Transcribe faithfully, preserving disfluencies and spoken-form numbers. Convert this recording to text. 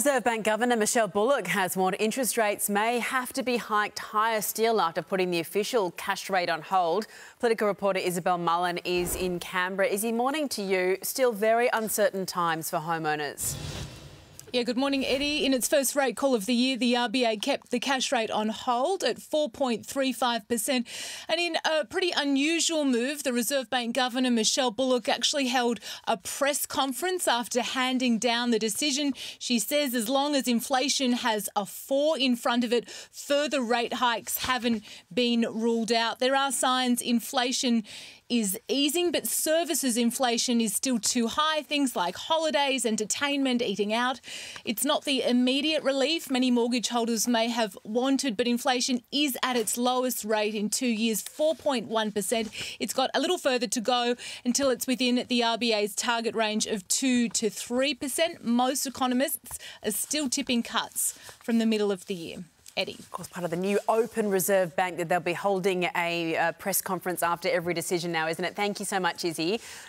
Reserve Bank Governor Michelle Bullock has warned interest rates may have to be hiked higher still after putting the official cash rate on hold. Political reporter Isabel Mullen is in Canberra. Izzy, morning to you. Still very uncertain times for homeowners. Yeah, good morning, Eddie. In its first rate call of the year, the R B A kept the cash rate on hold at four point three five percent. And in a pretty unusual move, the Reserve Bank Governor Michelle Bullock actually held a press conference after handing down the decision. She says as long as inflation has a four in front of it, further rate hikes haven't been ruled out. There are signs inflation is easing, but services inflation is still too high. Things like holidays, entertainment, eating out. It's not the immediate relief many mortgage holders may have wanted, but inflation is at its lowest rate in two years, four point one percent. It's got a little further to go until it's within the R B A's target range of two to three percent. Most economists are still tipping cuts from the middle of the year. Eddie. Of course, part of the new open Reserve Bank that they'll be holding a uh, press conference after every decision now, isn't it? Thank you so much, Izzy.